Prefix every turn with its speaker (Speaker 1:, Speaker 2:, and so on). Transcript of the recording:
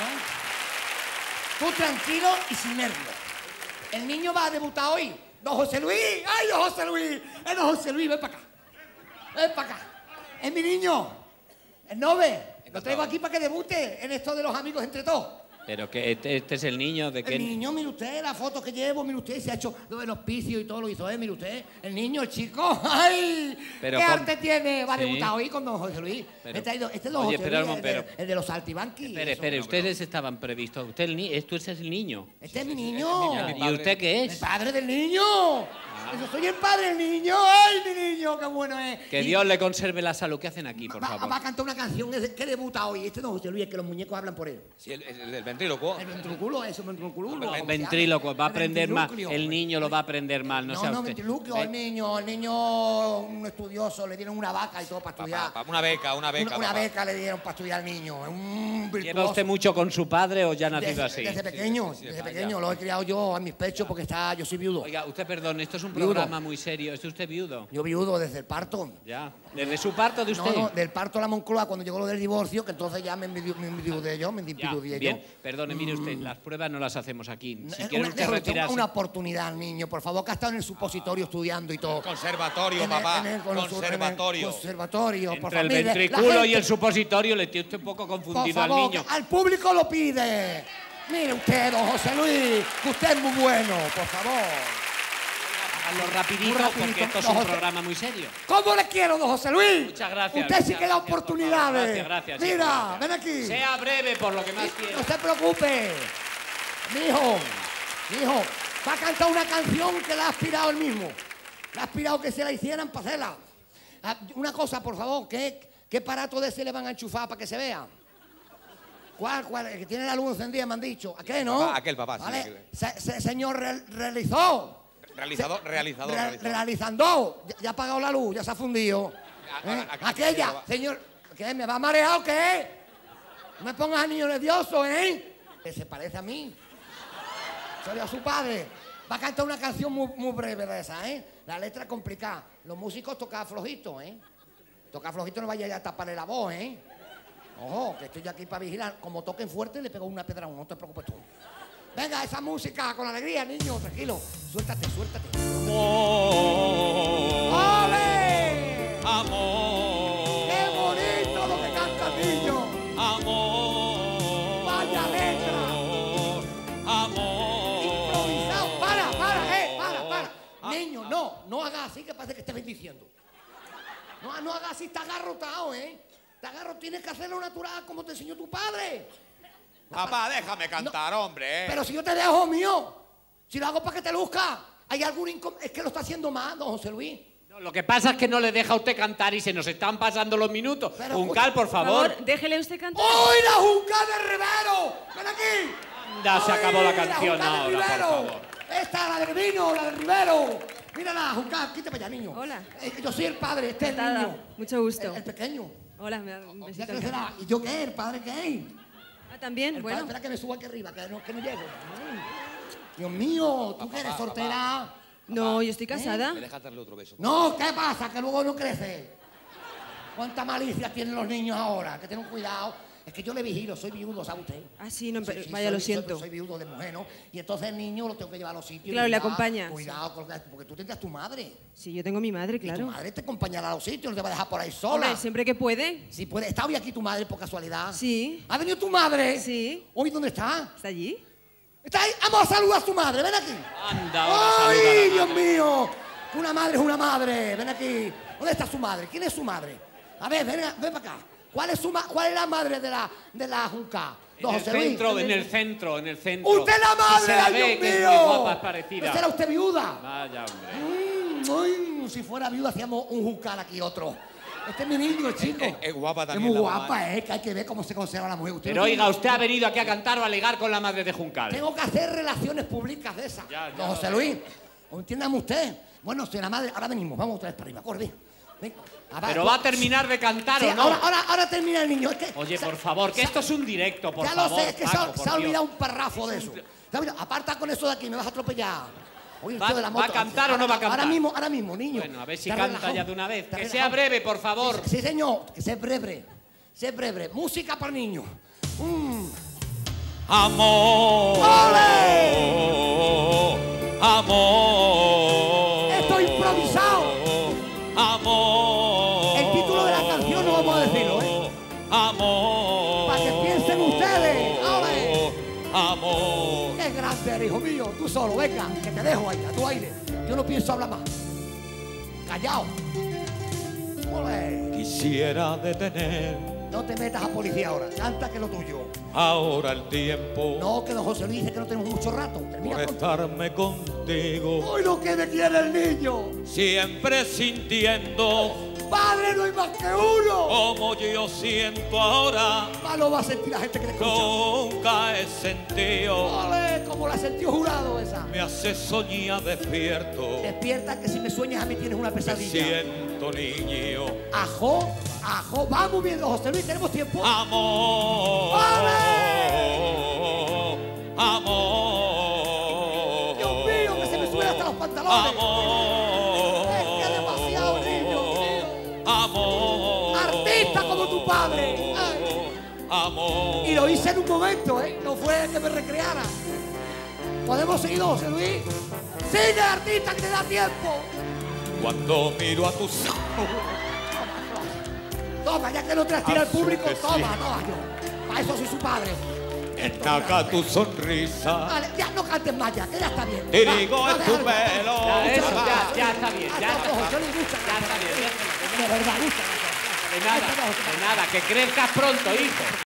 Speaker 1: Tú tranquilo y sin nervios. El niño va a debutar hoy. Don José Luis. ¡Ay, don José Luis! Don José Luis, ven para acá. Ven para acá. Es mi niño. El Nove. Lo traigo aquí para que debute en esto de los amigos entre todos.
Speaker 2: Pero que este es el niño de que...
Speaker 1: El niño, mire usted, la foto que llevo, mire usted, se ha hecho lo del hospicio y todo lo hizo él, mire usted. El niño, el chico, ¡ay!
Speaker 2: Pero
Speaker 1: ¿Qué
Speaker 2: con...
Speaker 1: arte tiene? Va a
Speaker 2: Sí.
Speaker 1: debutar hoy con don José Luis.
Speaker 2: Pero...
Speaker 1: Me he traído, este es don
Speaker 2: Oye,
Speaker 1: José
Speaker 2: pero,
Speaker 1: Luis,
Speaker 2: pero...
Speaker 1: el de los saltibanquis.
Speaker 2: Espere, ustedes estaban previstos. Usted es el niño.
Speaker 1: Este es mi niño.
Speaker 2: ¿Y usted qué es?
Speaker 1: El padre del niño. Yo soy el padre del niño. ¡Ay, mi niño! ¡Qué bueno es!
Speaker 2: Que Dios le conserve la salud. ¿Qué hacen aquí, por favor?
Speaker 1: Va a cantar una canción que debuta hoy. Este es don José Luis, que los muñecos hablan por él.
Speaker 3: Sí, el ventrílocuo.
Speaker 1: El ventriculo, eso, ventriculo.
Speaker 2: El ventrílocuo, va a aprender mal. El niño lo va a aprender mal, no sea
Speaker 1: No,
Speaker 2: usted.
Speaker 1: ventriloquio, el niño, un estudioso, le dieron una vaca y todo para estudiar.
Speaker 3: Una beca.
Speaker 1: Una beca le dieron para estudiar al niño. Un virtuoso.
Speaker 2: ¿Lleva usted mucho con su padre o ya ha nacido así?
Speaker 1: Desde pequeño, lo he criado yo a mis pechos porque yo soy viudo.
Speaker 2: Oiga, usted perdón, esto es un
Speaker 1: Viudo.
Speaker 2: programa muy serio. ¿Es usted viudo?
Speaker 1: Yo viudo desde el parto.
Speaker 2: Ya. ¿Desde su parto de usted?
Speaker 1: No, del parto a la Moncloa, cuando llegó lo del divorcio, que entonces ya me enviudé yo, me
Speaker 2: Ya,
Speaker 1: enviudé yo.
Speaker 2: bien, perdone, mire usted, las pruebas no las hacemos aquí. Si
Speaker 1: Es
Speaker 2: quiere usted
Speaker 1: déjame
Speaker 2: retirarse...
Speaker 1: una oportunidad, niño, por favor, que ha estado en el supositorio estudiando y todo.
Speaker 3: Conservatorio, papá. Conservatorio.
Speaker 1: Conservatorio, por
Speaker 2: Entre
Speaker 1: favor.
Speaker 2: el
Speaker 1: Mire, la
Speaker 2: ventrículo y
Speaker 1: gente-
Speaker 2: el supositorio le tiene usted un poco
Speaker 1: Por
Speaker 2: confundido al
Speaker 1: favor,
Speaker 2: niño.
Speaker 1: al público lo pide. Mire usted, don José Luis, que usted es muy bueno, por favor.
Speaker 2: Háganlo rapidito,
Speaker 1: Muy rapidito,
Speaker 2: porque esto es
Speaker 1: don
Speaker 2: un
Speaker 1: José.
Speaker 2: programa muy serio.
Speaker 1: ¿Cómo le quiero, don José Luis?
Speaker 2: Muchas gracias.
Speaker 1: Usted sí
Speaker 2: muchas
Speaker 1: que da
Speaker 2: gracias, por
Speaker 1: oportunidades.
Speaker 2: favor. Gracias,
Speaker 1: Mira,
Speaker 2: gracias.
Speaker 1: ven aquí.
Speaker 2: Sea breve por lo que más
Speaker 1: No
Speaker 2: quiera.
Speaker 1: se preocupe. Mijo, va a cantar una canción que le ha aspirado él mismo. Le ha aspirado que se la hicieran para hacerla. Una cosa, por favor, ¿qué aparato de ese le van a enchufar para que se vea? ¿Cuál? El que tiene la luz encendida, me han dicho. ¿A qué, no?
Speaker 3: Papá, aquel, papá, sí,
Speaker 1: ¿Vale?
Speaker 3: aquel.
Speaker 1: Señor realizó. Realizando. Ya ha apagado la luz, ya se ha fundido. Aquella, señor, ¿qué? ¿Me va mareado o qué? No me pongas a niño nervioso, ¿eh? Que se parece a mí. Soy a su padre. Va a cantar una canción muy breve de esa, ¿eh? La letra es complicada. Los músicos tocan flojito, ¿eh? Toca flojito, no vaya a taparle la voz, ¿eh? Ojo, que estoy aquí para vigilar. Como toquen fuerte, le pego una pedra, no te preocupes tú. Venga, esa música con alegría, niño, tranquilo. Suéltate.
Speaker 2: Amor,
Speaker 1: ¡Ole!
Speaker 2: amor,
Speaker 1: ¡Qué bonito lo que canta el niño!
Speaker 2: amor,
Speaker 1: ¡Vaya letra!
Speaker 2: amor.
Speaker 1: Improvisado. Para. Niño, no haga así que parece que estés bendiciendo. No haga así, está agarrotado, ¿eh? Está agarrotado, tienes que hacerlo natural como te enseñó tu padre.
Speaker 3: Papá, déjame cantar, hombre.
Speaker 1: Pero si yo te dejo mío, si lo hago para que te luzca, hay algún es que lo está haciendo mal, don José Luis.
Speaker 2: No, lo que pasa es que no le deja a usted cantar y se nos están pasando los minutos.
Speaker 1: Pero,
Speaker 2: Juncal, por favor.
Speaker 4: Déjele usted cantar.
Speaker 1: ¡Uy, la Juncal de Rivero! ¡Ven aquí!
Speaker 2: Ya se acabó la
Speaker 1: ¡Ay,
Speaker 2: canción
Speaker 1: Juncal de
Speaker 2: ahora, por
Speaker 1: Rivero!
Speaker 2: favor.
Speaker 1: Esta, la del vino, la del Rivero. Mírala, Juncal, quítate para allá, niño.
Speaker 4: Hola.
Speaker 1: Yo soy el padre, este es el
Speaker 4: Encantada.
Speaker 1: niño.
Speaker 4: Mucho gusto.
Speaker 1: El pequeño.
Speaker 4: Hola, me da un
Speaker 1: Ya
Speaker 4: besito.
Speaker 1: crecerá. ¿Y yo qué? ¿El padre qué?
Speaker 4: Ah, también,
Speaker 1: El
Speaker 4: bueno.
Speaker 1: padre, espera que me suba aquí arriba, que no llego. Dios mío, ¿tú que eres soltera?
Speaker 4: No, yo estoy casada.
Speaker 3: ¿Me dejas darle otro beso?
Speaker 1: No, ¿qué pasa? Que luego no crece. ¿Cuánta malicia tienen los niños ahora? Que tengan cuidado. Es que yo le vigilo, soy viudo, ¿sabe usted?
Speaker 4: Ah, sí, no, pero
Speaker 1: Sí,
Speaker 4: vaya, lo siento.
Speaker 1: Soy viudo de mujer, ¿no? Y entonces el niño lo tengo que llevar a los sitios.
Speaker 4: Claro,
Speaker 1: y
Speaker 4: le
Speaker 1: cuidado,
Speaker 4: acompaña,
Speaker 1: Cuidado, porque tú tendrás tu madre.
Speaker 4: Sí, yo tengo mi madre,
Speaker 1: Y tu
Speaker 4: claro.
Speaker 1: madre te acompañará a los sitios, no te va a dejar por ahí sola.
Speaker 4: Hombre, siempre que puede.
Speaker 1: Si puede. ¿Está hoy aquí tu madre por casualidad?
Speaker 4: Sí.
Speaker 1: ¿Ha venido tu madre?
Speaker 4: Sí.
Speaker 1: ¿Hoy dónde está?
Speaker 4: ¿Está allí?
Speaker 1: ¿Está ahí? Vamos a saludar a tu madre, ven aquí.
Speaker 2: Anda, ahora
Speaker 1: ¡Ay,
Speaker 2: saluda a la
Speaker 1: Dios
Speaker 2: madre.
Speaker 1: mío! Una madre es una madre. Ven aquí. ¿Dónde está su madre? ¿Quién es su madre? A ver, ven para acá. ¿Cuál es la madre de la Junca? Don
Speaker 2: En el
Speaker 1: José Luis.
Speaker 2: centro, en el centro.
Speaker 1: ¡Usted es la madre!
Speaker 2: Si se la
Speaker 1: ¡Ay,
Speaker 2: ve,
Speaker 1: Dios
Speaker 2: que es
Speaker 1: mío!
Speaker 2: muy guapa, es parecida.
Speaker 1: ¿No será usted viuda?
Speaker 2: Vaya, hombre.
Speaker 1: Si fuera viuda hacíamos un Juncal aquí otro. Este es mi niño, el chico.
Speaker 3: Es guapa
Speaker 1: Es
Speaker 3: también.
Speaker 1: muy
Speaker 3: la
Speaker 1: guapa,
Speaker 3: mamá.
Speaker 1: que hay que ver cómo se conserva la mujer.
Speaker 2: Pero oiga, ¿usted ha venido aquí a cantar o a ligar con la madre de Juncal?
Speaker 1: Tengo que hacer relaciones públicas de esas.
Speaker 2: Ya,
Speaker 1: Don José
Speaker 2: lo
Speaker 1: Luis, entiéndame usted. Bueno, si la madre, ahora venimos, vamos otra vez para arriba, corre. Ven.
Speaker 2: ¿Pero va a terminar de cantar
Speaker 1: Sí,
Speaker 2: o no?
Speaker 1: ahora termina el niño. Es que,
Speaker 2: Oye, por favor, que esto es un directo, por
Speaker 1: ya
Speaker 2: favor.
Speaker 1: lo sé, es que
Speaker 2: Paco,
Speaker 1: se ha
Speaker 2: por
Speaker 1: olvidado
Speaker 2: Dios.
Speaker 1: un parrafo de eso. Se ha olvidado. Aparta con eso de aquí, me vas a atropellar. Oye, el
Speaker 2: ¿Va-
Speaker 1: tío de la
Speaker 2: va
Speaker 1: moto.
Speaker 2: a cantar o no va a cantar?
Speaker 1: Ahora mismo, niño.
Speaker 2: Bueno, a ver si
Speaker 1: Te
Speaker 2: canta
Speaker 1: relajado,
Speaker 2: ya de una vez.
Speaker 1: te
Speaker 2: Que sea
Speaker 1: relajado.
Speaker 2: breve, por favor.
Speaker 1: Sí, señor, que sea breve. Sea breve. Música para niños.
Speaker 3: Amor.
Speaker 1: ¡Ole!
Speaker 3: Amor.
Speaker 1: Esto es improvisado.
Speaker 3: Amor.
Speaker 1: El título de la canción no vamos a decirlo, ¿eh?
Speaker 3: Amor.
Speaker 1: Para que piensen ustedes. ¡Ole!
Speaker 3: Amor.
Speaker 1: ¡Qué grande eres, hijo mío! Tú solo, venga, que te dejo ahí, a tu aire. Yo no pienso hablar más. Callao. ¡Ole!
Speaker 3: Quisiera detener
Speaker 1: No te metas a policía ahora. Canta que es lo tuyo.
Speaker 3: ahora el tiempo
Speaker 1: No, que don José Luis dice que no tenemos mucho rato.
Speaker 3: por
Speaker 1: Termina con...
Speaker 3: estarme contigo.
Speaker 1: ¡Hoy lo que me quiere el niño!
Speaker 3: Siempre sintiendo
Speaker 1: ¡Padre, no hay más que uno!
Speaker 3: como yo siento ahora.
Speaker 1: Más lo va a sentir la gente que le escucha.
Speaker 3: Nunca he sentido.
Speaker 1: ¡Ole! Como la sentió Jurado esa.
Speaker 3: Me hace soñar despierto.
Speaker 1: Despierta que si me sueñas a mí tienes una
Speaker 3: Me
Speaker 1: pesadilla.
Speaker 3: siento niño.
Speaker 1: Ajo, ajo. Vamos viendo, José Luis, tenemos tiempo.
Speaker 3: Amor. Amor.
Speaker 1: Dios mío, que se me suben hasta los pantalones.
Speaker 3: Amor.
Speaker 1: Es que demasiado niño, tío.
Speaker 3: Amor.
Speaker 1: Artista como tu padre. Ay.
Speaker 3: Amor.
Speaker 1: Y lo hice en un momento, ¿eh? No fue que me recreara. ¿Podemos seguir, José Luis? ¡Sigue, artista, que te da tiempo!
Speaker 3: Cuando miro a tus ojos.
Speaker 1: Toma, ya que no te las tira el público,
Speaker 3: que sí.
Speaker 1: toma, yo. Para eso soy su padre.
Speaker 3: Estaca tu sonrisa.
Speaker 1: Vale, ya no cantes más ya, que ya está bien.
Speaker 3: Te
Speaker 1: Va,
Speaker 3: digo
Speaker 1: no,
Speaker 3: en tu
Speaker 1: déjalo,
Speaker 3: pelo.
Speaker 2: Ya, eso,
Speaker 1: va.
Speaker 2: ya está bien, ya
Speaker 1: Hasta
Speaker 2: está
Speaker 1: luego,
Speaker 2: bien.
Speaker 1: José Luis, muchas
Speaker 2: Ya está
Speaker 1: gracias.
Speaker 2: bien,
Speaker 1: De verdad, muchas gracias.
Speaker 2: De nada, que crezcas pronto, hijo.